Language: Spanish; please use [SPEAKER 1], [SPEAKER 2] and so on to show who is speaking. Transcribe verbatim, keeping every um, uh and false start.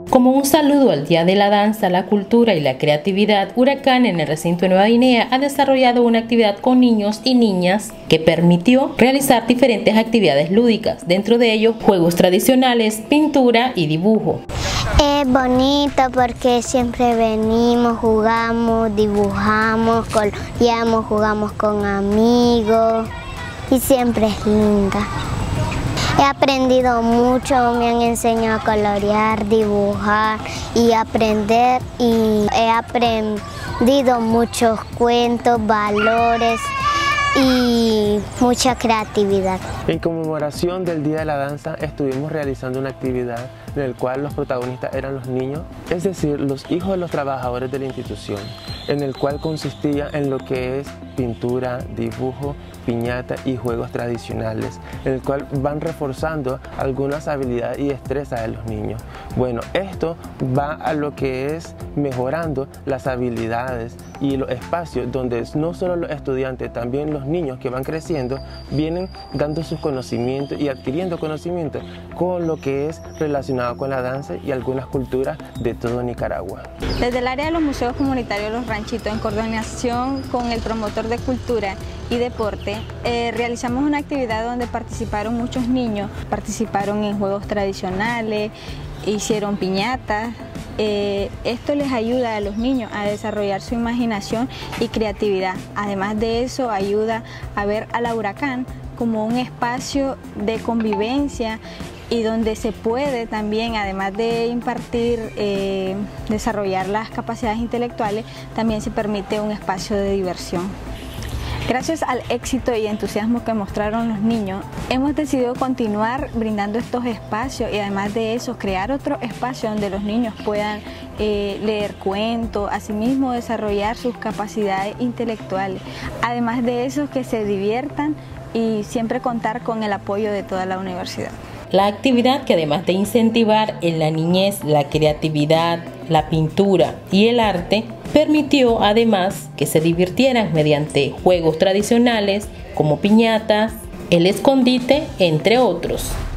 [SPEAKER 1] Como un saludo al Día de la Danza, la Cultura y la Creatividad, Huracán en el recinto de Nueva Guinea ha desarrollado una actividad con niños y niñas que permitió realizar diferentes actividades lúdicas, dentro de ellos juegos tradicionales, pintura y dibujo.
[SPEAKER 2] Es bonito porque siempre venimos, jugamos, dibujamos, coloreamos, jugamos con amigos y siempre es linda. He aprendido mucho, me han enseñado a colorear, dibujar y aprender, y he aprendido muchos cuentos, valores y mucha creatividad.
[SPEAKER 3] En conmemoración del Día de la Danza estuvimos realizando una actividad en la cual los protagonistas eran los niños, es decir, los hijos de los trabajadores de la institución, en el cual consistía en lo que es pintura, dibujo, piñata y juegos tradicionales, en el cual van reforzando algunas habilidades y destrezas de los niños. Bueno, esto va a lo que es mejorando las habilidades y los espacios donde no solo los estudiantes, también los niños que van creciendo vienen dando sus conocimientos y adquiriendo conocimientos con lo que es relacionado con la danza y algunas culturas de todo Nicaragua.
[SPEAKER 4] Desde el área de los museos comunitarios Los Ranchitos, en coordinación con el promotor de cultura y deporte, eh, realizamos una actividad donde participaron muchos niños, participaron en juegos tradicionales, hicieron piñatas. Eh, esto les ayuda a los niños a desarrollar su imaginación y creatividad. Además de eso, ayuda a ver a la Huracán como un espacio de convivencia y donde se puede también, además de impartir, eh, desarrollar las capacidades intelectuales, también se permite un espacio de diversión. Gracias al éxito y entusiasmo que mostraron los niños, hemos decidido continuar brindando estos espacios y además de eso crear otro espacio donde los niños puedan eh, leer cuentos, asimismo desarrollar sus capacidades intelectuales. Además de eso, que se diviertan y siempre contar con el apoyo de toda la universidad.
[SPEAKER 1] La actividad, que además de incentivar en la niñez la creatividad, la pintura y el arte, permitió además que se divirtieran mediante juegos tradicionales como piñatas, el escondite, entre otros.